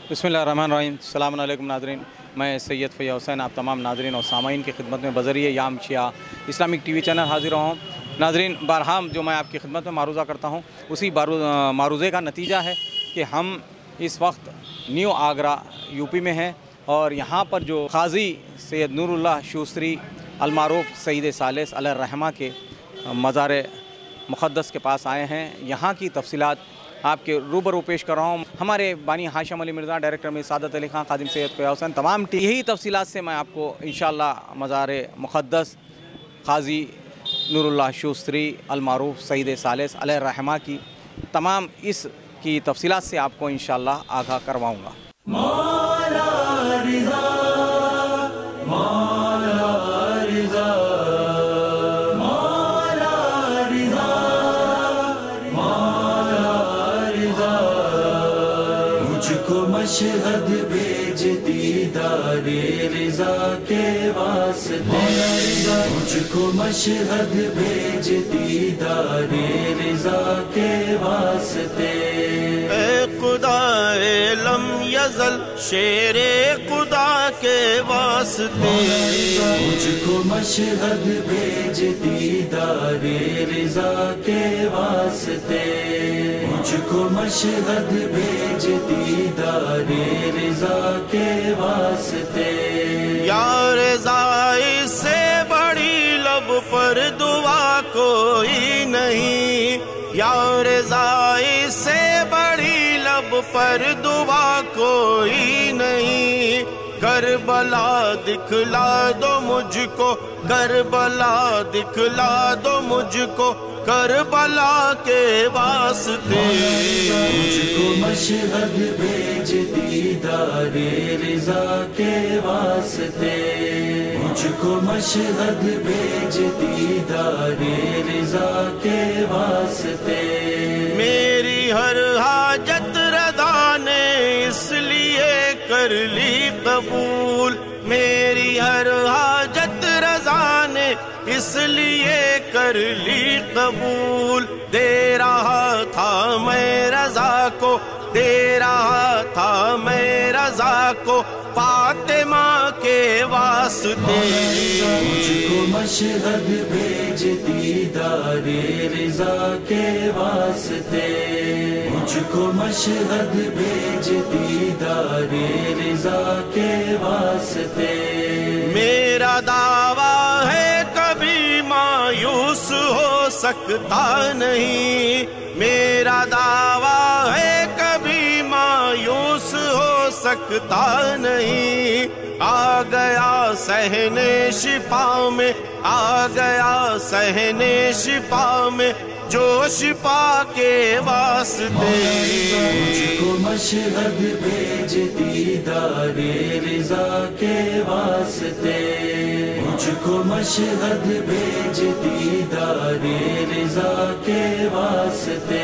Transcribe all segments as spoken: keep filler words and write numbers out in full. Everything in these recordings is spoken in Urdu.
बिस्मिल्लाहिर्रहमानिर्रहीम। अस्सलामु अलैकुम नाज़रीन, मैं सैयद फ़ैयाज़ हुसैन आप तमाम नाज़रीन और सामाईन की खिदमत में बज़रिए याम शिया इस्लामिक टी वी चैनल हाज़िर हूँ। नाज़रीन, बहरहाम जो मैं आपकी खिदमत में मारूज़ा करता हूँ उसी मारूज़े का नतीजा है कि हम इस वक्त न्यू आगरा यूपी में हैं और यहाँ पर जो क़ाज़ी सैयद नूरुल्लाह शूस्तरी अलमारूफ़ सईद सालिस अलैहिर्रहमा के मज़ार मुक़द्दस के पास आए हैं। यहाँ की तफ़सीलात आपके रूबरू पेश कर रहा हूँ। हमारे बानी हाशिम अली मिर्ज़ा, डायरेक्टर में सादत अली खान, ख़ादिम सैयद फ़ैयाज़ हुसैन, तमाम टी यही तफ़सीलात से मैं आपको इंशाअल्लाह मज़ार मुक़द्दस क़ाज़ी नूरुल्लाह शूस्तरी अलमारूफ़ सईद सालिस अलैहिर्रहमा की तमाम इस की तफ़सीलात से आपको इंशाअल्लाह आगाह करवाऊँगा। मशहद भेज दीदारे रिज़ा के वास्ते, मुझको मशहद भेज दीदारे रिज़ा के वास्ते। ए खुदाए लम यज़ल शेरे खुदा के वास्ते, मुझको मशहद भेज दीदारे रिज़ा के वास्ते, मुझको मशहद भेज दीदारे रिज़ा के वास्ते। या रिज़ाई से बड़ी लब पर दुआ कोई नहीं, या रिज़ाई से बड़ी लब पर दुआ कोई नहीं। करबला दिखला दो मुझको, करबला दिखला दो मुझको करबला के वास्ते। मुझको मशहद भेज दीदारे रिज़ा के वास्ते, मुझको मशहद भेज दीदारे रिज़ा के वास्ते। मेरी हर हाजत रज़ा ने इसलिए कर ली कबूल, मेरी हर हाजत रज़ा ने इसलिए कर ली कबूल। दे रहा था मैं रज़ा को, दे रहा था मैं रज़ा को फातिमा के वास्ते। मुझको मशहद भेज दीदारे रिज़ा के वास्ते, मुझको मशहद भेज दीदारे रिज़ा के वास्ते। मेरा दावा है कभी मायूस हो सकता नहीं, मेरा दावा है कभी मायूस हो सकता नहीं। आ गया सहने शिफा में, आ गया सहने शिफा में जो शिफा के वास्ते। मुझको मशहद भेज दीदारे रिज़ा के वास्ते, मुझको मशहद भेज दीदारे रिज़ा के वास्ते।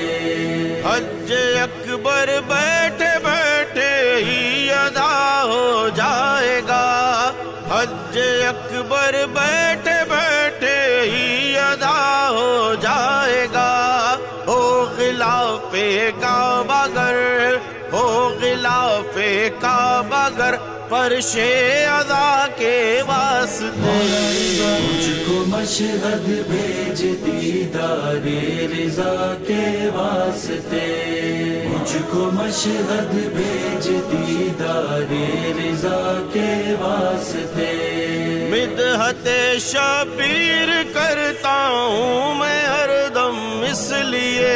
हज अकबर बैठे बैठे ही अदा हो जाएगा, हज अकबर बैठे बैठे ही अदा हो जाएगा। हो गिलाफे का बगर, हो गिलाफे का बगर परशे अदा के वास्ते। मुझको मशहद भेज दीदारे रिज़ा के वास्ते, मुझको मशहद भेज दीदारे रिज़ा के वास्ते। मिदहते शबीर करता हूँ मैं हरदम इसलिए,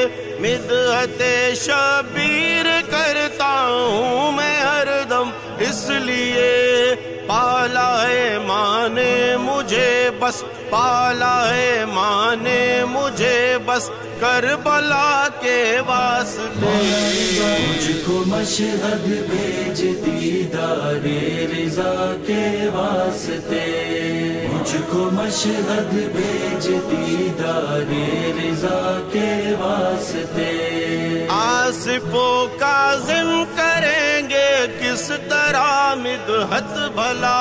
मिदहते शबीर करता हूँ मैं हरदम इसलिए। पाला है माने मुझे बस, पाला है माने मुझे बस करबला के वास्ते। मुझको मशहद भेज दीदारे रिज़ा के वास्ते, मुझको मशहद भेज दीदारे रिज़ा के वास्ते। आसिफों का ज़िम करेंगे किस तरह मिदहत भला,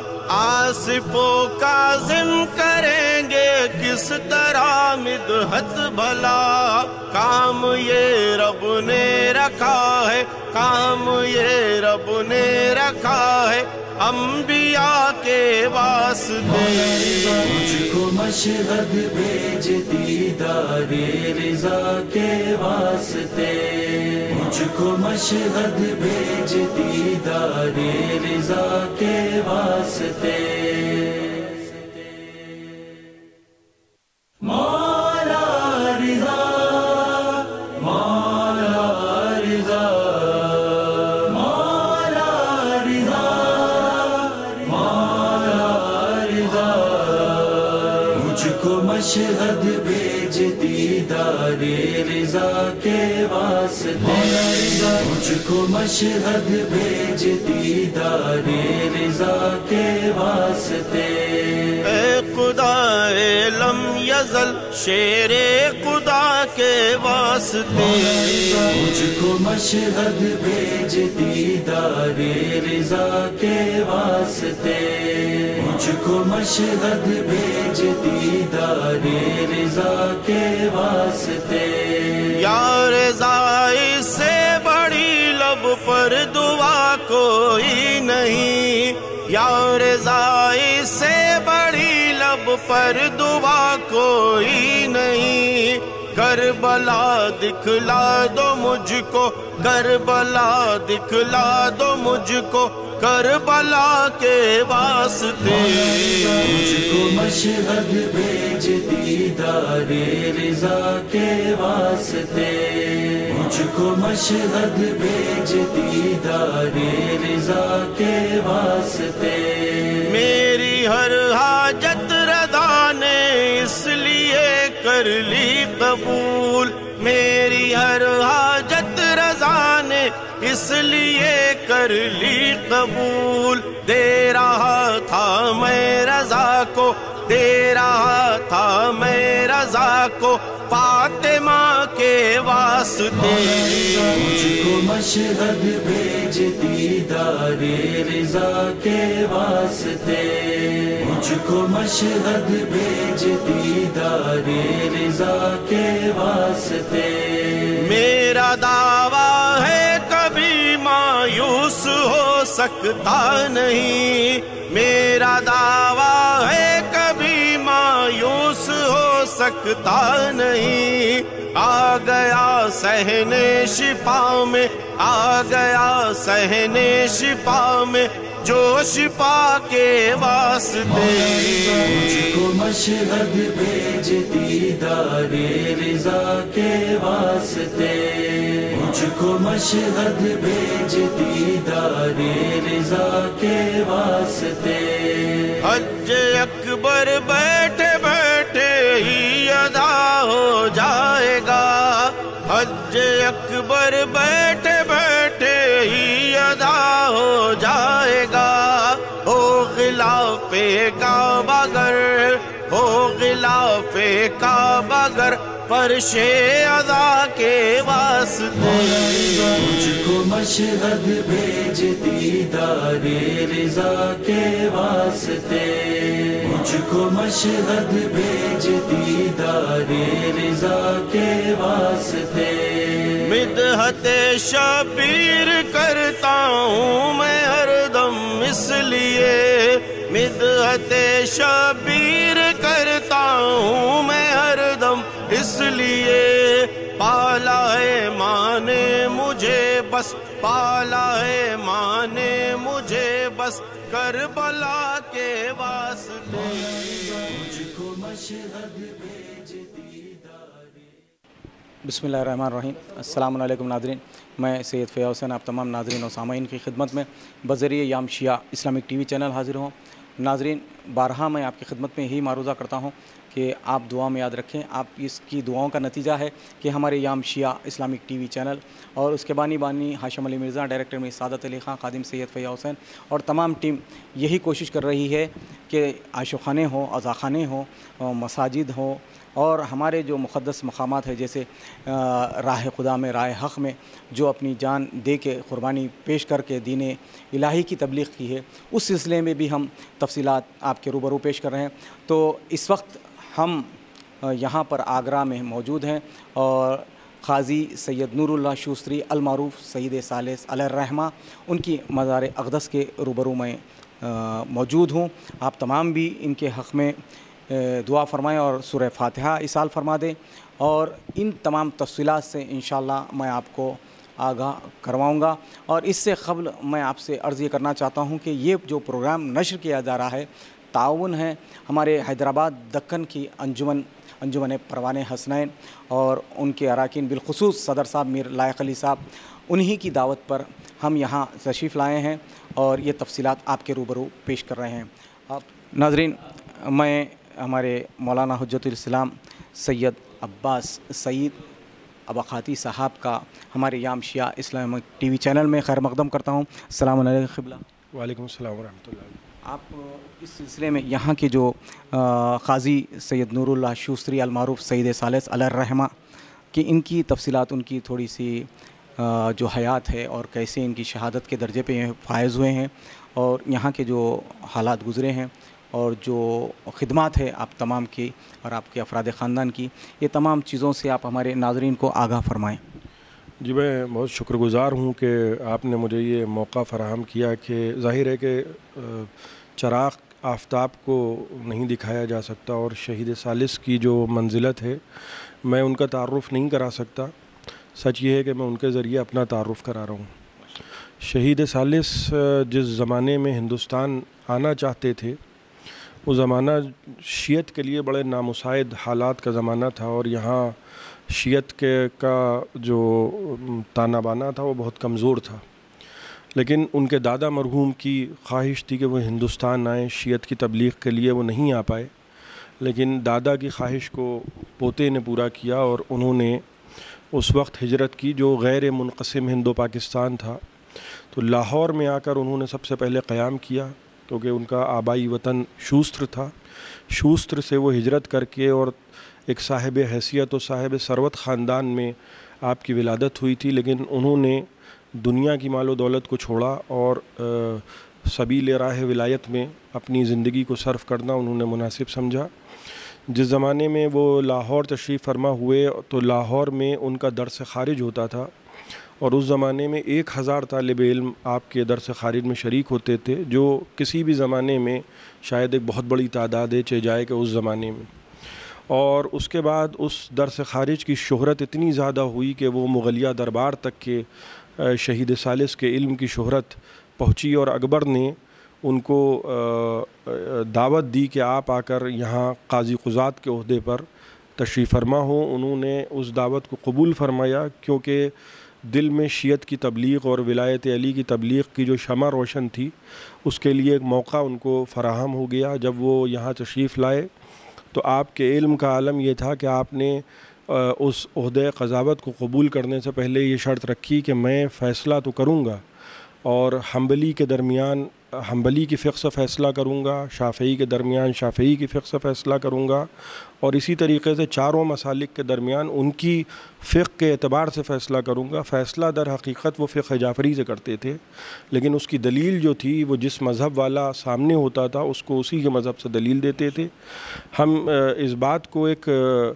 आसिफों का ज़िम करेंगे किस तरह मिदहत भला। काम ये रब ने रखा है, काम ये रब ने रखा है अंबिया के वास्ते। मुझको मशहद भेज दीदारे रिजा के वास्ते, मुझको मशहद भेज दीदारे रिजा के वास्ते। मौला रिजा, मौला रिजा, मौला रिजा, मौला रिजा। मुझको मशहद भेज दीदारे रिजा के वास्ते, मुझको मशहद भेज दीदारे रिजा के वास्ते। खुदाए लम यज़ल शेरे खुदा के वास्ते, मुझको मशहद भेज दीदारे रिजा के वास्ते, मुझको मशहद भेज दीदारे रिजा के वास्ते। या रज़ाई से बड़ी लब पर दुआ कोई नहीं, या रज़ाई से बड़ी लब पर दुआ कोई नहीं। करबला दिखला दो मुझको, करबला दिखला दो मुझको करबला के वास्ते। मुझको मशहद भेज दीदारे रिजा के वास्ते, मुझको मशहद भेज दीदारे रिजा के वास्ते। मेरी हर हाजत रज़ा ने इसलिए कर ली कबूल, मेरी हर हाजत रज़ा ने इसलिए कर ली कबूल। दे रहा था मैं रज़ा को, दे रहा था मैं रज़ा को फातिमा के वास्ते। मुझको मशहद भेज दीदारे रिजा के वास्ते, मुझको मशहद भेज दीदारे रिजा के वास्ते। मेरा दावा है कभी मायूस हो सकता नहीं, मेरा दावा है कभी मायूस हो सकता नहीं। आ गया सहने शिफा में, आ गया सहने शिफा में जो शिफा के वास्ते। मुझको मशहद भेज दीदारे रिजा के वास्ते, मुझको मशहद भेज दीदारे रिजा के वास्ते। हज अकबर बैठे बैठे ही अदा हो जाएगा, हज अकबर बैठे बैठे ही अदा हो जाएगा। हो गिलाफे काबा गर, हो गिलाफे काबा गर फर्शे अदा के वास्ते। मुझको मशहद भेज दीदारे रिजा के वास्ते, मुझको मशहद भेज दीदारे रिजा के वास्ते। मिदहते शबीर करता हूँ मैं हरदम इसलिए, मिदहते शबीर करता हूँ मैं हरदम इसलिए। पाला है माँ ने मुझे बस, पाला है माँ ने मुझे बस करबला के वास्ते। मुझको मशहद भेज दीदारे। बिस्मिल्लाहिर्रहमानिर्रहीम। अस्सलामु अलैकुम नाज़रीन, मैं सैयद फ़ैयाज़ हुसैन आप तमाम नाज़रीन और सामाईन की खिदमत में बज़रिए याम शिया इस्लामिक टी वी चैनल हाज़िर हूँ। नाज़रीन, बारहा मैं आपकी खिदमत में यही मारूज़ा करता हूँ कि आप दुआ में याद रखें। आप इसकी दुआओं का नतीजा है कि हमारे याम शिया इस्लामिक टी वी चैनल और उसके बानी बानी हाशिम अली मिर्ज़ा, डायरेक्टर में सादत अली ख़ान, खादिम सैयद फ़ैयाज़ हुसैन और तमाम टीम यही कोशिश कर रही है कि आशुखाने हों, अज़ाख़ाने हों, मसाजिद हों और हमारे जो मुक़द्दस मक़ामात है जैसे राह खुदा में, राह हक़ में जो अपनी जान दे के क़ुरबानी पेश करके दीन इलाही की तबलीग़ की है, उस सिलसिले में भी हम तफ़सीलात आपके रूबरू पेश कर रहे हैं। तो इस वक्त हम यहाँ पर आगरा में मौजूद हैं और قاضی سید نور اللہ شوستری المعروف سید ثالث علیہ الرحمہ، ان کی مزار اقدس کے روبرو میں موجود ہوں۔ آپ تمام بھی ان کے حق میں دعا فرمائیں اور سورہ فاتحہ اصال فرما دیں، اور ان تمام تفصیلات سے انشاءاللہ میں آپ کو آگاہ کرواؤں گا۔ اور اس سے قبل میں آپ سے عرض یہ کرنا چاہتا ہوں کہ یہ جو پروگرام نشر کیا جا رہا ہے تعاون ہے ہمارے حیدرآباد دکن کی انجمن انجمن پروان حسنین اور ان کے اراکین، بالخصوص صدر صاحب میر لائق علی صاحب، انہی کی دعوت پر ہم یہاں تشریف لائے ہیں اور یہ تفصیلات آپ کے روبرو پیش کر رہے ہیں۔ آپ ناظرین، میں ہمارے مولانا حجت الاسلام سید عباس سعید اباخاتی صاحب کا ہمارے یام شیعہ اسلامک ٹی وی چینل میں خیر مقدم کرتا ہوں۔ السلام علیکم قبلہ۔ وعلیکم السلام ورحمۃ اللہ۔ آپ اس سلسلے میں یہاں کے جو قاضی سید نور اللہ شوستری المعروف سید ثالث علیہ الرحمہ کہ ان کی تفصیلات، ان کی تھوڑی سی جو حیات ہے اور کیسے ان کی شہادت کے درجے پہ فائز ہوئے ہیں اور یہاں کے جو حالات گزرے ہیں اور جو خدمات ہے آپ تمام کی اور آپ کے افراد خاندان کی، یہ تمام چیزوں سے آپ ہمارے ناظرین کو آگاہ فرمائیں۔ جی، میں بہت شکر گزار ہوں کہ آپ نے مجھے یہ موقع فراہم کیا کہ ظاہر ہے کہ چراغ آفتاب کو نہیں دکھایا جا سکتا اور شہید ثالث کی جو منزلت ہے میں ان کا تعارف نہیں کرا سکتا۔ سچ یہ ہے کہ میں ان کے ذریعے اپنا تعارف کرا رہا ہوں۔ شہید ثالث جس زمانے میں ہندوستان آنا چاہتے تھے وہ زمانہ شیعت کے لیے بڑے نامساعد حالات کا زمانہ تھا، اور یہاں شیعت کے کا جو تانا بانا تھا وہ بہت کمزور تھا، لیکن ان کے دادا مرحوم کی خواہش تھی کہ وہ ہندوستان آئیں۔ شیعت کی تبلیغ کے لیے وہ نہیں آ پائے، لیکن دادا کی خواہش کو پوتے نے پورا کیا اور انہوں نے اس وقت ہجرت کی جو غیر منقسم ہندو پاکستان تھا، تو لاہور میں آ کر انہوں نے سب سے پہلے قیام کیا، کیونکہ ان کا آبائی وطن شوستر تھا۔ شوستر سے وہ ہجرت کر کے اور ایک صاحب حیثیت و صاحب ثروت خاندان میں آپ کی ولادت ہوئی تھی، لیکن انہوں نے دنیا کی مال و دولت کو چھوڑا اور سبیل راہ ولایت میں اپنی زندگی کو صرف کرنا انہوں نے مناسب سمجھا۔ جس زمانے میں وہ لاہور تشریف فرما ہوئے تو لاہور میں ان کا درس خارج ہوتا تھا، اور اس زمانے میں ایک ہزار طالب علم آپ کے درس خارج میں شریک ہوتے تھے، جو کسی بھی زمانے میں شاید ایک بہت بڑی تعداد ہے چہ جائے کہ اس زمانے میں۔ اور اس کے بعد اس درس خارج کی شہرت اتنی زیادہ ہوئی کہ وہ مغلیہ دربار تک کے شہید ثالث کے علم کی شہرت پہنچی، اور اکبر نے ان کو دعوت دی کہ آپ آ کر یہاں قاضی قضات کے عہدے پر تشریف فرما ہوں۔ انہوں نے اس دعوت کو قبول فرمایا، کیونکہ دل میں شیعت کی تبلیغ اور ولایت علی کی تبلیغ کی جو شمع روشن تھی اس کے لیے ایک موقع ان کو فراہم ہو گیا۔ جب وہ یہاں تشریف لائے تو آپ کے علم کا عالم یہ تھا کہ آپ نے اس عہدہ قضاوت کو قبول کرنے سے پہلے یہ شرط رکھی کہ میں فیصلہ تو کروں گا، اور حنبلی کے درمیان حنبلی کی فقہ سے فیصلہ کروں گا، شافعی کے درمیان شافعی کی فقہ سے فیصلہ کروں گا، اور اسی طریقے سے چاروں مسالک کے درمیان ان کی فقہ کے اعتبار سے فیصلہ کروں گا۔ فیصلہ در حقیقت وہ فقہ جعفری سے کرتے تھے، لیکن اس کی دلیل جو تھی وہ جس مذہب والا سامنے ہوتا تھا اس کو اسی کے مذہب سے دلیل دیتے تھے۔ ہم اس بات کو ایک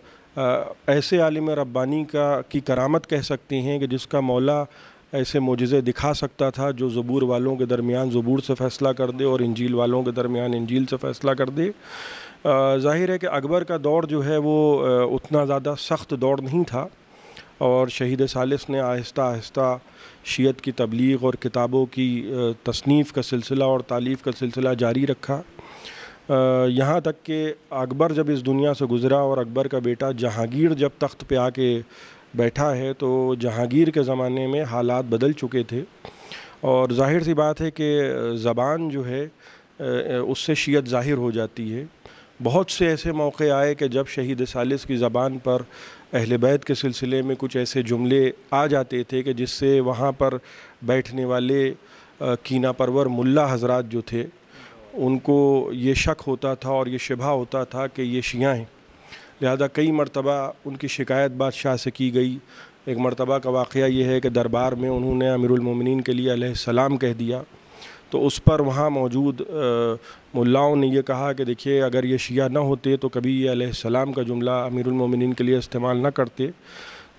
ایسے عالم ربانی کا کی کرامت کہہ سکتے ہیں کہ جس کا مولا ایسے معجزے دکھا سکتا تھا جو زبور والوں کے درمیان زبور سے فیصلہ کر دے اور انجیل والوں کے درمیان انجیل سے فیصلہ کر دے۔ ظاہر ہے کہ اکبر کا دور جو ہے وہ اتنا زیادہ سخت دور نہیں تھا، اور شہید ثالث نے آہستہ آہستہ شیعت کی تبلیغ اور کتابوں کی تصنیف کا سلسلہ اور تالیف کا سلسلہ جاری رکھا، یہاں تک کہ اکبر جب اس دنیا سے گزرا اور اکبر کا بیٹا جہانگیر جب تخت پہ آ کے بیٹھا ہے تو جہانگیر کے زمانے میں حالات بدل چکے تھے، اور ظاہر سی بات ہے کہ زبان جو ہے اس سے شیعت ظاہر ہو جاتی ہے۔ بہت سے ایسے موقع آئے کہ جب شہید ثالث کی زبان پر اہل بیت کے سلسلے میں کچھ ایسے جملے آ جاتے تھے کہ جس سے وہاں پر بیٹھنے والے کینہ پرور ملا حضرات جو تھے ان کو یہ شک ہوتا تھا اور یہ شبہ ہوتا تھا کہ یہ شیعہ ہیں، لہذا کئی مرتبہ ان کی شکایت بادشاہ سے کی گئی۔ ایک مرتبہ کا واقعہ یہ ہے کہ دربار میں انہوں نے امیر المومنین کے لیے علیہ السلام کہہ دیا، تو اس پر وہاں موجود ملاؤں نے یہ کہا کہ دیکھیے اگر یہ شیعہ نہ ہوتے تو کبھی یہ علیہ السلام کا جملہ امیر المومنین کے لیے استعمال نہ کرتے۔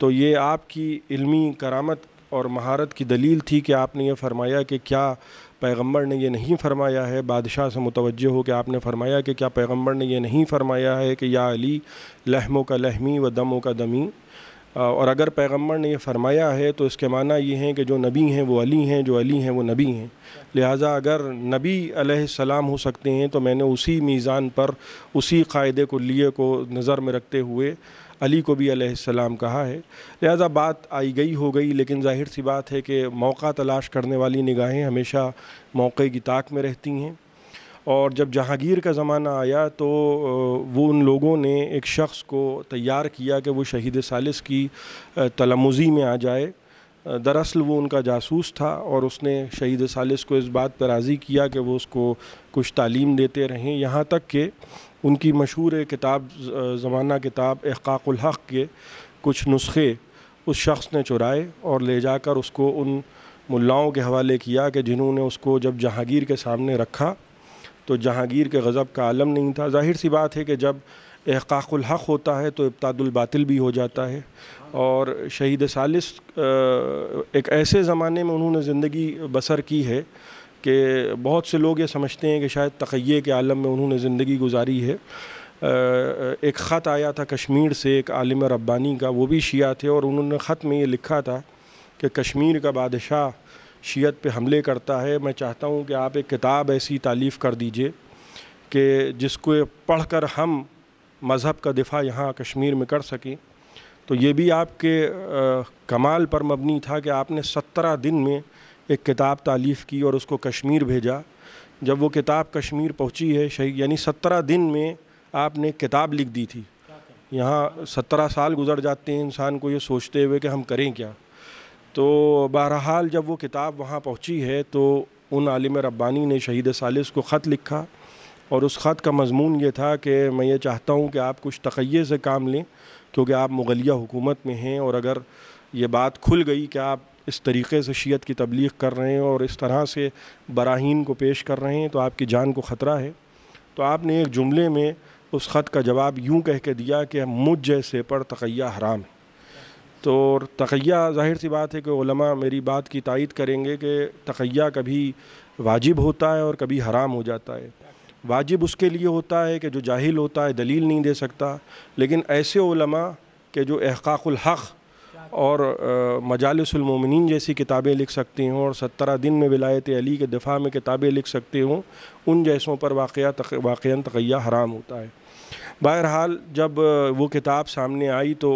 تو یہ آپ کی علمی کرامت اور مہارت کی دلیل تھی کہ آپ نے یہ فرمایا کہ کیا پیغمبر نے یہ نہیں فرمایا ہے، بادشاہ سے متوجہ ہو کہ آپ نے فرمایا کہ کیا پیغمبر نے یہ نہیں فرمایا ہے کہ یا علی لحموں کا لحمی و دموں کا دمی، اور اگر پیغمبر نے یہ فرمایا ہے تو اس کے معنی یہ ہیں کہ جو نبی ہیں وہ علی ہیں، جو علی ہیں وہ نبی ہیں، لہٰذا اگر نبی علیہ السلام ہو سکتے ہیں تو میں نے اسی میزان پر اسی قاعدے کلیے کو نظر میں رکھتے ہوئے علی کو بھی علیہ السلام کہا ہے۔ لہٰذا بات آئی گئی ہو گئی، لیکن ظاہر سی بات ہے کہ موقع تلاش کرنے والی نگاہیں ہمیشہ موقع کی طاق میں رہتی ہیں، اور جب جہانگیر کا زمانہ آیا تو وہ ان لوگوں نے ایک شخص کو تیار کیا کہ وہ شہید ثالث کی تلمذی میں آ جائے۔ دراصل وہ ان کا جاسوس تھا اور اس نے شہید ثالث کو اس بات پر راضی کیا کہ وہ اس کو کچھ تعلیم دیتے رہیں، یہاں تک کہ ان کی مشہور کتاب زمانہ کتاب احقاق الحق کے کچھ نسخے اس شخص نے چرائے اور لے جا کر اس کو ان ملاؤں کے حوالے کیا کہ جنہوں نے اس کو جب جہانگیر کے سامنے رکھا تو جہانگیر کے غضب کا عالم نہیں تھا۔ ظاہر سی بات ہے کہ جب احقاق الحق ہوتا ہے تو ابطال الباطل بھی ہو جاتا ہے، اور شہید ثالث ایک ایسے زمانے میں انہوں نے زندگی بسر کی ہے کہ بہت سے لوگ یہ سمجھتے ہیں کہ شاید تقیے کے عالم میں انہوں نے زندگی گزاری ہے۔ ایک خط آیا تھا کشمیر سے ایک عالم ربانی کا، وہ بھی شیعہ تھے، اور انہوں نے خط میں یہ لکھا تھا کہ کشمیر کا بادشاہ شیعت پہ حملے کرتا ہے، میں چاہتا ہوں کہ آپ ایک کتاب ایسی تالیف کر دیجئے کہ جس کو پڑھ کر ہم مذہب کا دفاع یہاں کشمیر میں کر سکیں۔ تو یہ بھی آپ کے کمال پر مبنی تھا کہ آپ نے سترہ دن میں ایک کتاب تالیف کی اور اس کو کشمیر بھیجا۔ جب وہ کتاب کشمیر پہنچی ہے شہید یعنی سترہ دن میں آپ نے کتاب لکھ دی تھی۔ یہاں سترہ سال گزر جاتے ہیں انسان کو یہ سوچتے ہوئے کہ ہم کریں کیا۔ تو بہرحال جب وہ کتاب وہاں پہنچی ہے تو ان عالم ربانی نے شہید ثالث کو خط لکھا، اور اس خط کا مضمون یہ تھا کہ میں یہ چاہتا ہوں کہ آپ کچھ تقیے سے کام لیں، کیونکہ آپ مغلیہ حکومت میں ہیں، اور اگر یہ بات کھل گئی کہ آپ اس طریقے سے شیعت کی تبلیغ کر رہے ہیں اور اس طرح سے براہین کو پیش کر رہے ہیں تو آپ کی جان کو خطرہ ہے۔ تو آپ نے ایک جملے میں اس خط کا جواب یوں کہہ کے دیا کہ مجھ جیسے پر تقیہ حرام ہے۔ تو تقیہ ظاہر سی بات ہے کہ علماء میری بات کی تائید کریں گے کہ تقیہ کبھی واجب ہوتا ہے اور کبھی حرام ہو جاتا ہے۔ واجب اس کے لیے ہوتا ہے کہ جو جاہل ہوتا ہے دلیل نہیں دے سکتا، لیکن ایسے علماء کہ جو احقاق الحق اور مجالس المومنین جیسی کتابیں لکھ سکتے ہوں اور سترہ دن میں ولایت علی کے دفاع میں کتابیں لکھ سکتے ہوں، ان جیسوں پر واقعہ واقعاً تقیہ حرام ہوتا ہے۔ بہرحال جب وہ کتاب سامنے آئی تو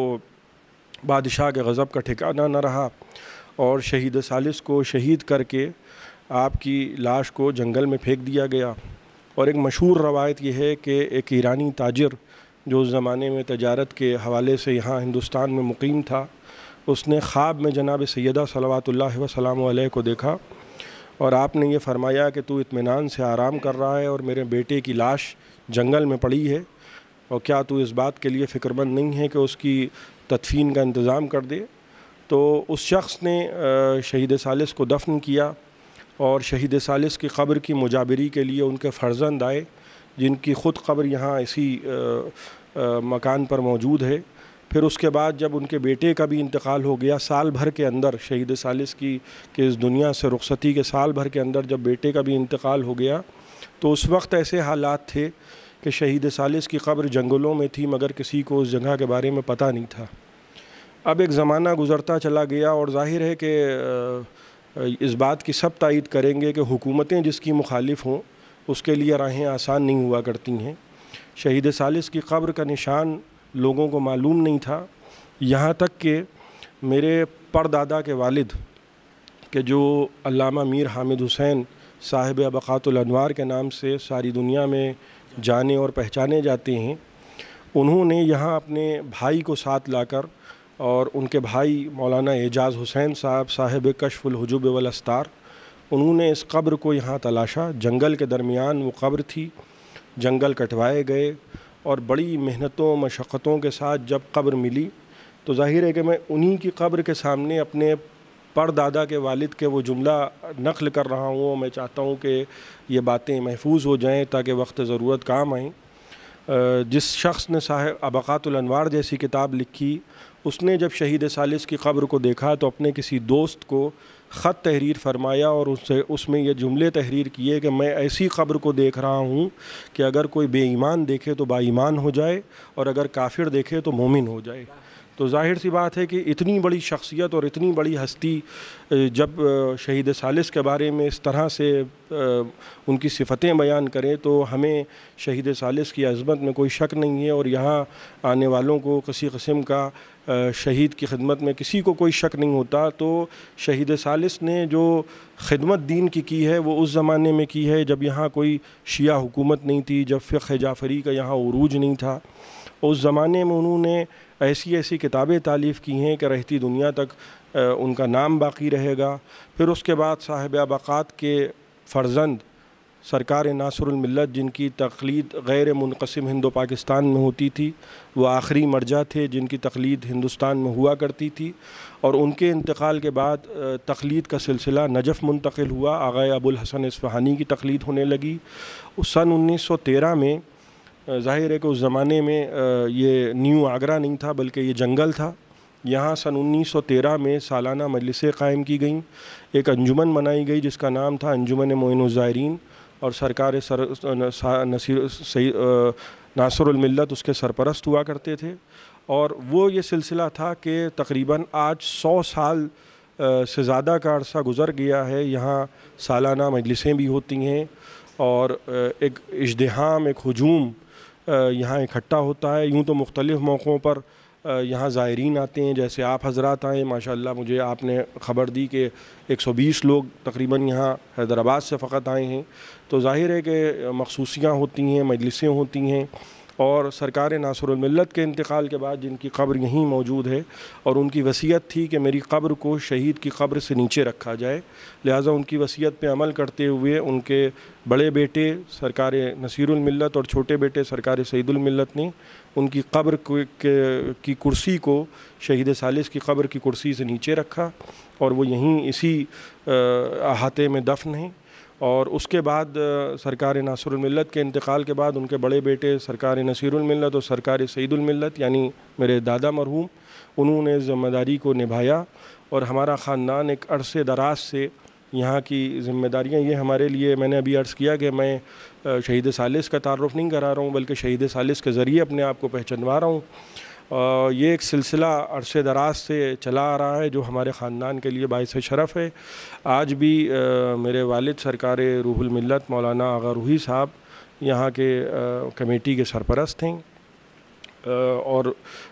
بادشاہ کے غضب کا ٹھکانہ نہ رہا، اور شہید ثالث کو شہید کر کے آپ کی لاش کو جنگل میں پھینک دیا گیا۔ اور ایک مشہور روایت یہ ہے کہ ایک ایرانی تاجر جو اس زمانے میں تجارت کے حوالے سے یہاں ہندوستان میں مقیم تھا، اس نے خواب میں جناب سیدہ صلوات اللہ وسلام علیہ کو دیکھا، اور آپ نے یہ فرمایا کہ تو اطمینان سے آرام کر رہا ہے اور میرے بیٹے کی لاش جنگل میں پڑی ہے، اور کیا تو اس بات کے لیے فکر مند نہیں ہے کہ اس کی تدفین کا انتظام کر دے؟ تو اس شخص نے شہید ثالث کو دفن کیا، اور شہید ثالث کی قبر کی مجابری کے لیے ان کے فرزند آئے، جن کی خود قبر یہاں اسی مکان پر موجود ہے۔ پھر اس کے بعد جب ان کے بیٹے کا بھی انتقال ہو گیا، سال بھر کے اندر شہید ثالث کی کہ اس دنیا سے رخصتی کے سال بھر کے اندر جب بیٹے کا بھی انتقال ہو گیا، تو اس وقت ایسے حالات تھے کہ شہید ثالث کی قبر جنگلوں میں تھی مگر کسی کو اس جگہ کے بارے میں پتہ نہیں تھا۔ اب ایک زمانہ گزرتا چلا گیا، اور ظاہر ہے کہ اس بات کی سب تائید کریں گے کہ حکومتیں جس کی مخالف ہوں اس کے لیے راہیں آسان نہیں ہوا کرتی ہیں۔ شہید ثالث کی قبر کا نشان لوگوں کو معلوم نہیں تھا، یہاں تک کہ میرے پردادا کے والد کہ جو علامہ میر حامد حسین صاحب ابقات الانوار کے نام سے ساری دنیا میں جانے اور پہچانے جاتے ہیں، انہوں نے یہاں اپنے بھائی کو ساتھ لا کر، اور ان کے بھائی مولانا اعجاز حسین صاحب صاحب کشف الحجب والاستار، انہوں نے اس قبر کو یہاں تلاشا۔ جنگل کے درمیان وہ قبر تھی، جنگل کٹوائے گئے، اور بڑی محنتوں مشقتوں کے ساتھ جب قبر ملی تو ظاہر ہے کہ میں انہی کی قبر کے سامنے اپنے پردادا کے والد کے وہ جملہ نقل کر رہا ہوں۔ میں چاہتا ہوں کہ یہ باتیں محفوظ ہو جائیں تاکہ وقت ضرورت کام آئیں۔ جس شخص نے صاحب ابقات الانوار جیسی کتاب لکھی، اس نے جب شہید ثالث کی قبر کو دیکھا تو اپنے کسی دوست کو خط تحریر فرمایا اور اس سے اس میں یہ جملے تحریر کیے کہ میں ایسی قبر کو دیکھ رہا ہوں کہ اگر کوئی بے ایمان دیکھے تو با ایمان ہو جائے اور اگر کافر دیکھے تو مومن ہو جائے۔ تو ظاہر سی بات ہے کہ اتنی بڑی شخصیت اور اتنی بڑی ہستی جب شہید ثالث کے بارے میں اس طرح سے ان کی صفتیں بیان کریں تو ہمیں شہید ثالث کی عظمت میں کوئی شک نہیں ہے، اور یہاں آنے والوں کو کسی قسم کا شہید کی خدمت میں کسی کو کوئی شک نہیں ہوتا۔ تو شہید ثالث نے جو خدمت دین کی کی ہے وہ اس زمانے میں کی ہے جب یہاں کوئی شیعہ حکومت نہیں تھی، جب فقہ جعفری کا یہاں عروج نہیں تھا۔ اس زمانے میں انہوں نے ایسی ایسی کتابیں تالیف کی ہیں کہ رہتی دنیا تک ان کا نام باقی رہے گا۔ پھر اس کے بعد صاحب ابقات کے فرزند سرکار ناصر الملت، جن کی تقلید غیر منقسم ہند و پاکستان میں ہوتی تھی، وہ آخری مرجع تھے جن کی تقلید ہندوستان میں ہوا کرتی تھی، اور ان کے انتقال کے بعد تقلید کا سلسلہ نجف منتقل ہوا، آغا ابو الحسن اصفہانی کی تقلید ہونے لگی۔ سن انیس سو تیرہ میں ظاہر ہے کہ اس زمانے میں یہ نیو آگرہ نہیں تھا بلکہ یہ جنگل تھا، یہاں سن انیس سو تیرہ میں سالانہ مجلسیں قائم کی گئیں، ایک انجمن بنائی گئی جس کا نام تھا انجمن معین الزائرین، اور سرکار سر نصیر ناصر الملت اس کے سرپرست ہوا کرتے تھے۔ اور وہ یہ سلسلہ تھا کہ تقریباً آج سو سال سے زیادہ کا عرصہ گزر گیا ہے، یہاں سالانہ مجلسیں بھی ہوتی ہیں اور ایک اژدہام، ایک ہجوم یہاں اکٹھا ہوتا ہے۔ یوں تو مختلف موقعوں پر یہاں زائرین آتے ہیں، جیسے آپ حضرات آئیں، ماشاءاللہ مجھے آپ نے خبر دی کہ ایک سو بیس لوگ تقریباً یہاں حیدرآباد سے فقط آئے ہیں، تو ظاہر ہے کہ مخصوصیاں ہوتی ہیں، مجلسیں ہوتی ہیں، اور سرکار ناصر الملت کے انتقال کے بعد جن کی قبر یہیں موجود ہے، اور ان کی وصیت تھی کہ میری قبر کو شہید کی قبر سے نیچے رکھا جائے، لہٰذا ان کی وصیت پہ عمل کرتے ہوئے ان کے بڑے بیٹے سرکار نصیر الملت اور چھوٹے بیٹے سرکار سعید الملت نے ان کی قبر کی کرسی کو شہید ثالث کی قبر کی کرسی سے نیچے رکھا، اور وہ یہیں اسی احاطے میں دفن ہیں۔ اور اس کے بعد سرکار ناصر الملت کے انتقال کے بعد ان کے بڑے بیٹے سرکار نصیر الملت اور سرکار سعید الملت یعنی میرے دادا مرحوم، انہوں نے ذمہ داری کو نبھایا، اور ہمارا خاندان ایک عرصے دراز سے یہاں کی ذمہ داریاں یہ ہمارے لیے، میں نے ابھی عرض کیا کہ میں شہید ثالث کا تعارف نہیں کرا رہا ہوں بلکہ شہید ثالث کے ذریعے اپنے آپ کو پہچانوا رہا ہوں۔ یہ ایک سلسلہ عرصے دراز سے چلا آ رہا ہے جو ہمارے خاندان کے لیے باعث شرف ہے۔ آج بھی میرے والد سرکار روح الملت مولانا آغا روحی صاحب یہاں کے کمیٹی کے سرپرست ہیں، اور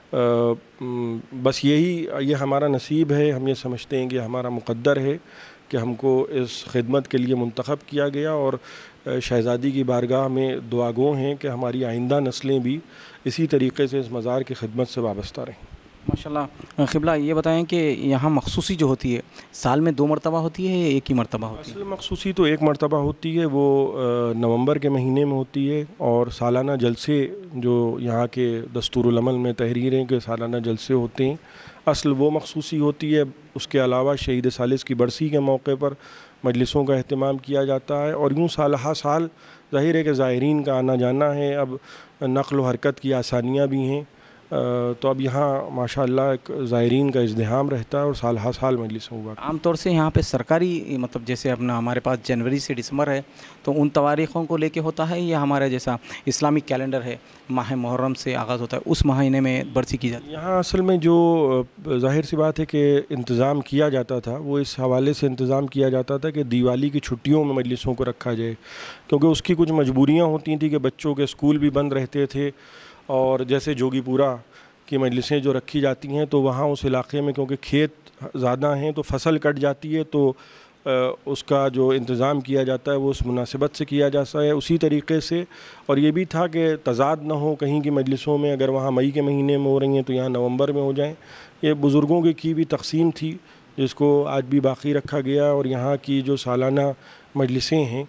بس یہی یہ ہمارا نصیب ہے، ہم یہ سمجھتے ہیں کہ ہمارا مقدر ہے کہ ہم کو اس خدمت کے لیے منتخب کیا گیا، اور شہزادی کی بارگاہ میں دعا گو ہیں کہ ہماری آئندہ نسلیں بھی اسی طریقے سے اس مزار کی خدمت سے وابستہ رہیں۔ ماشاءاللہ قبلہ، یہ بتائیں کہ یہاں مخصوصی جو ہوتی ہے سال میں دو مرتبہ ہوتی ہے یا ایک ہی مرتبہ ہوتی ہے؟ اصل مخصوصی تو ایک مرتبہ ہوتی ہے، وہ نومبر کے مہینے میں ہوتی ہے، اور سالانہ جلسے جو یہاں کے دستور العمل میں تحریر ہیں کہ سالانہ جلسے ہوتے ہیں، اصل وہ مخصوصی ہوتی ہے۔ اس کے علاوہ شہید ثالث کی برسی کے موقع پر مجلسوں کا اہتمام کیا جاتا ہے، اور یوں سال ہر سال ظاہر ہے کہ زائرین کا آنا جانا ہے، اب نقل و حرکت کی آسانیاں بھی ہیں، تو اب یہاں ماشاءاللہ ایک زائرین کا ازدحام رہتا ہے اور سال ہر سال مجلس ہوا۔ عام طور سے یہاں پہ سرکاری مطلب جیسے اپنا ہمارے پاس جنوری سے دسمبر ہے تو ان تواریخوں کو لے کے ہوتا ہے، یا ہمارا جیسا اسلامک کیلنڈر ہے ماہ محرم سے آغاز ہوتا ہے اس مہینے میں برسی کی جاتی ہے؟ یہاں اصل میں جو ظاہر سی بات ہے کہ انتظام کیا جاتا تھا وہ اس حوالے سے انتظام کیا جاتا تھا کہ دیوالی کی چھٹیوں میں مجلسوں کو رکھا جائے، کیونکہ اس کی کچھ مجبوریاں ہوتی تھیں کہ بچوں کے اسکول بھی بند رہتے تھے، اور جیسے جوگی پورہ کی مجلسیں جو رکھی جاتی ہیں تو وہاں اس علاقے میں کیونکہ کھیت زیادہ ہیں تو فصل کٹ جاتی ہے، تو اس کا جو انتظام کیا جاتا ہے وہ اس مناسبت سے کیا جاتا ہے اسی طریقے سے۔ اور یہ بھی تھا کہ تضاد نہ ہو کہیں کی مجلسوں میں، اگر وہاں مئی کے مہینے میں ہو رہی ہیں تو یہاں نومبر میں ہو جائیں۔ یہ بزرگوں کی کی بھی تقسیم تھی جس کو آج بھی باقی رکھا گیا، اور یہاں کی جو سالانہ مجلسیں ہیں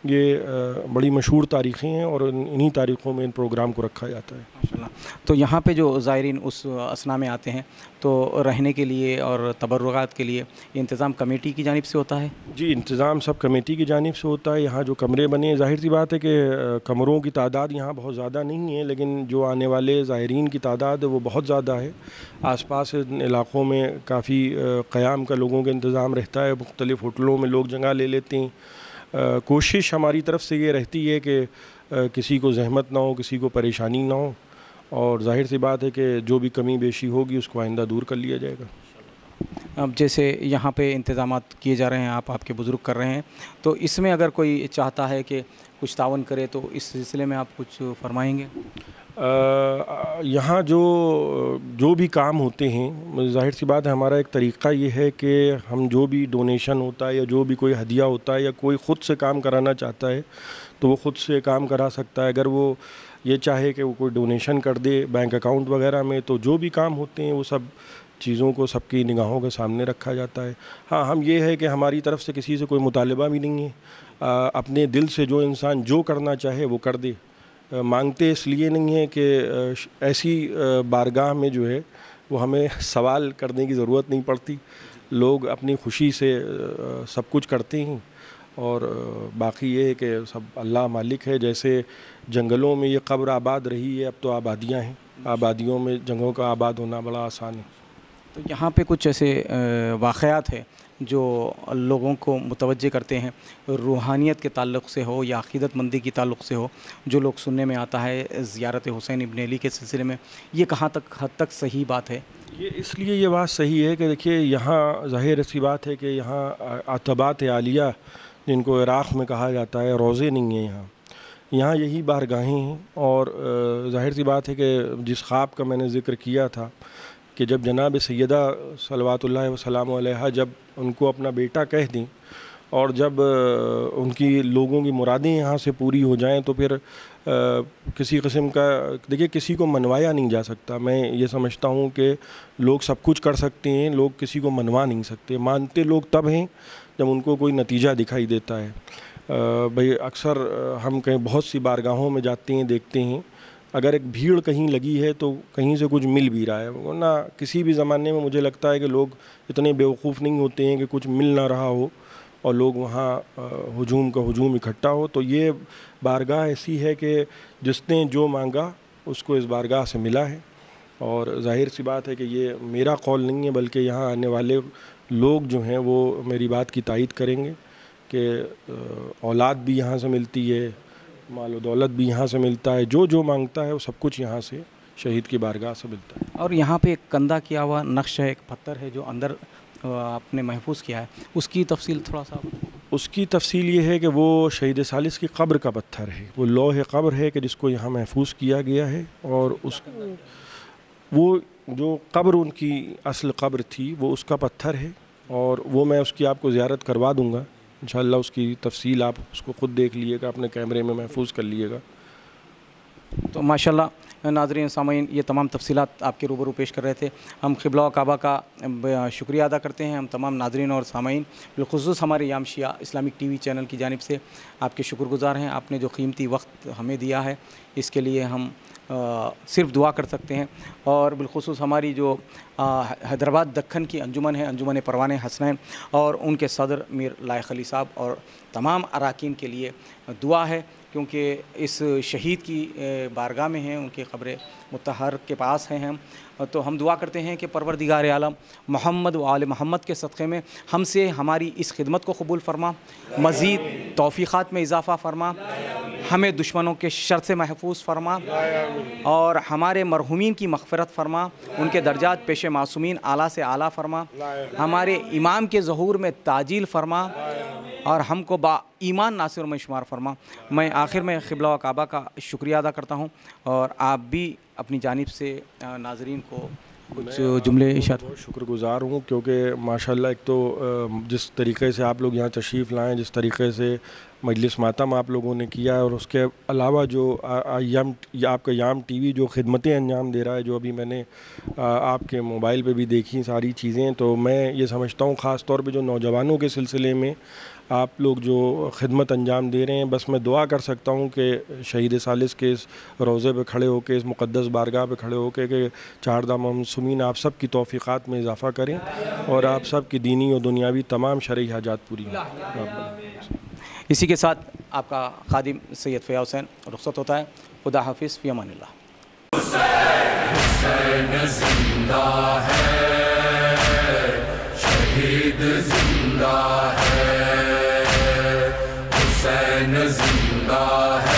یہ بڑی مشہور تاریخیں ہیں اور انہی تاریخوں میں ان پروگرام کو رکھا جاتا ہے ماشاءاللہ. تو یہاں پہ جو زائرین اس اسنا میں آتے ہیں تو رہنے کے لیے اور تبرعات کے لیے یہ انتظام کمیٹی کی جانب سے ہوتا ہے؟ جی انتظام سب کمیٹی کی جانب سے ہوتا ہے. یہاں جو کمرے بنے ہیں ظاہر سی بات ہے کہ کمروں کی تعداد یہاں بہت زیادہ نہیں ہے، لیکن جو آنے والے زائرین کی تعداد ہے وہ بہت زیادہ ہے. آس پاس علاقوں میں کافی قیام کا لوگوں کا انتظام رہتا ہے، مختلف ہوٹلوں میں لوگ جگہ لے لیتے ہیں. کوشش ہماری طرف سے یہ رہتی ہے کہ کسی کو زحمت نہ ہو، کسی کو پریشانی نہ ہو، اور ظاہر سی بات ہے کہ جو بھی کمی بیشی ہوگی اس کو آئندہ دور کر لیا جائے گا. اب جیسے یہاں پہ انتظامات کیے جا رہے ہیں، آپ آپ کے بزرگ کر رہے ہیں، تو اس میں اگر کوئی چاہتا ہے کہ کچھ تعاون کرے تو اس سلسلے میں آپ کچھ فرمائیں گے؟ یہاں جو جو بھی کام ہوتے ہیں ظاہر سی بات ہے ہمارا ایک طریقہ یہ ہے کہ ہم جو بھی ڈونیشن ہوتا ہے یا جو بھی کوئی ہدیہ ہوتا ہے یا کوئی خود سے کام کرانا چاہتا ہے تو وہ خود سے کام کرا سکتا ہے. اگر وہ یہ چاہے کہ وہ کوئی ڈونیشن کر دے بینک اکاؤنٹ وغیرہ میں، تو جو بھی کام ہوتے ہیں وہ سب چیزوں کو سب کی نگاہوں کے سامنے رکھا جاتا ہے. ہاں ہم یہ ہے کہ ہماری طرف سے کسی سے کوئی مطالبہ بھی نہیں ہے. اپنے دل سے جو انسان جو کرنا چاہے وہ کر دے. مانگتے اس لیے نہیں ہے کہ ایسی بارگاہ میں جو ہے وہ ہمیں سوال کرنے کی ضرورت نہیں پڑتی. لوگ اپنی خوشی سے سب کچھ کرتے ہیں، اور باقی یہ ہے کہ سب اللہ مالک ہے. جیسے جنگلوں میں یہ قبر آباد رہی ہے، اب تو آبادیاں ہیں، آبادیوں میں جنگوں کا آباد ہونا بڑا آسان ہے. تو یہاں پہ کچھ ایسے واقعات ہیں جو لوگوں کو متوجہ کرتے ہیں، روحانیت کے تعلق سے ہو یا عقیدت مندی کے تعلق سے ہو، جو لوگ سننے میں آتا ہے زیارت حسین ابن علی کے سلسلے میں، یہ کہاں تک حد تک صحیح بات ہے؟ یہ اس لیے یہ بات صحیح ہے کہ دیکھیے یہاں ظاہر سی بات ہے کہ یہاں عتبات عالیہ جن کو عراق میں کہا جاتا ہے، روضے نہیں ہیں یہاں. یہاں یہی بارگاہیں ہیں. اور ظاہر سی بات ہے کہ جس خواب کا میں نے ذکر کیا تھا کہ جب جناب سیدہ صلوات اللہ وسلام علیہا جب ان کو اپنا بیٹا کہہ دیں اور جب ان کی لوگوں کی مرادیں یہاں سے پوری ہو جائیں تو پھر کسی قسم کا دیکھیے کسی کو منوایا نہیں جا سکتا. میں یہ سمجھتا ہوں کہ لوگ سب کچھ کر سکتے ہیں، لوگ کسی کو منوا نہیں سکتے. مانتے لوگ تب ہیں جب ان کو کوئی نتیجہ دکھائی دیتا ہے. بھئی اکثر ہم کہیں بہت سی بارگاہوں میں جاتے ہیں، دیکھتے ہیں اگر ایک بھیڑ کہیں لگی ہے تو کہیں سے کچھ مل بھی رہا ہے، ورنہ کسی بھی زمانے میں مجھے لگتا ہے کہ لوگ اتنے بیوقوف نہیں ہوتے ہیں کہ کچھ مل نہ رہا ہو اور لوگ وہاں ہجوم کا ہجوم اکٹھا ہو. تو یہ بارگاہ ایسی ہے کہ جس نے جو مانگا اس کو اس بارگاہ سے ملا ہے. اور ظاہر سی بات ہے کہ یہ میرا قول نہیں ہے بلکہ یہاں آنے والے لوگ جو ہیں وہ میری بات کی تائید کریں گے کہ اولاد بھی یہاں سے ملتی ہے، مال و دولت بھی یہاں سے ملتا ہے، جو جو مانگتا ہے وہ سب کچھ یہاں سے شہید کی بارگاہ سے ملتا ہے. اور یہاں پہ ایک کندہ کیا ہوا نقش ہے، ایک پتھر ہے جو اندر آپ نے محفوظ کیا ہے، اس کی تفصیل تھوڑا سا؟ اس کی تفصیل یہ ہے کہ وہ شہید ثالث کی قبر کا پتھر ہے، وہ لوح قبر ہے کہ جس کو یہاں محفوظ کیا گیا ہے. اور اس وہ جو قبر ان کی اصل قبر تھی وہ اس کا پتھر ہے، اور وہ میں اس کی آپ کو زیارت کروا دوں گا انشاءاللہ. اس کی تفصیل آپ اس کو خود دیکھ لیے گا، اپنے کیمرے میں محفوظ کر لیے گا. تو ماشاءاللہ ناظرین سامعین یہ تمام تفصیلات آپ کے روبرو پیش کر رہے تھے. ہم قبلہ و کعبہ کا شکریہ ادا کرتے ہیں. ہم تمام ناظرین اور سامعین بالخصوص ہمارے یام شیعہ اسلامک ٹی وی چینل کی جانب سے آپ کے شکر گزار ہیں. آپ نے جو قیمتی وقت ہمیں دیا ہے اس کے لیے ہم صرف دعا کر سکتے ہیں. اور بالخصوص ہماری جو حیدرآباد دکن کی انجمن ہے، انجمن پروان حسنین، اور ان کے صدر میر لائق علی صاحب اور تمام اراکین کے لیے دعا ہے، کیونکہ اس شہید کی بارگاہ میں ہیں، ان کے قبر مطہر کے پاس ہیں ہم. تو ہم دعا کرتے ہیں کہ پروردگار عالم محمد و آل محمد کے صدقے میں ہم سے ہماری اس خدمت کو قبول فرما، مزید توفیقات میں اضافہ فرما، ہمیں دشمنوں کے شر سے محفوظ فرما، اور ہمارے مرحومین کی مغفرت فرما، ان کے درجات پیش معصومین اعلیٰ سے اعلیٰ فرما، ہمارے امام کے ظہور میں تعجیل فرما، اور ہم کو با ایمان ناصر میں شمار فرما. میں آخر میں قبلہ و کعبہ کا شکریہ ادا کرتا ہوں، اور آپ بھی اپنی جانب سے ناظرین کو کچھ جملے ارشاد. بہت شکر گزار ہوں کیونکہ ماشاءاللہ ایک تو جس طریقے سے آپ لوگ یہاں تشریف لائیں، جس طریقے سے मजलिस मातम आप लोगों ने किया, और उसके अलावा जो याम आपका याम टीवी जो खिदमतें अंजाम दे रहा है, जो अभी मैंने आपके मोबाइल पे भी देखी सारी चीज़ें, तो मैं ये समझता हूँ ख़ास तौर पे जो नौजवानों के सिलसिले में आप लोग जो खिदमत अंजाम दे रहे हैं, बस मैं दुआ कर सकता हूँ कि शहीद सालिस के इस रोज़े पे खड़े होकर, इस मुक़द्दस बारगाह पे खड़े होकर के चारदा मासूमीन आप सब की तौफ़ीक़ात में इजाफ़ा करें और आप सब की दीनी और दुनियावी तमाम शरई हाजात पूरी हों। इसी के साथ आपका खादिम सैयद फ़ैयाज़ हुसैन रुख़्सत होता है। खुदा हाफिज़, फ़ी अमानिल्लाह। हुसैन जिंदा है, शहीद जिंदा है, हुसैन जिंदा है।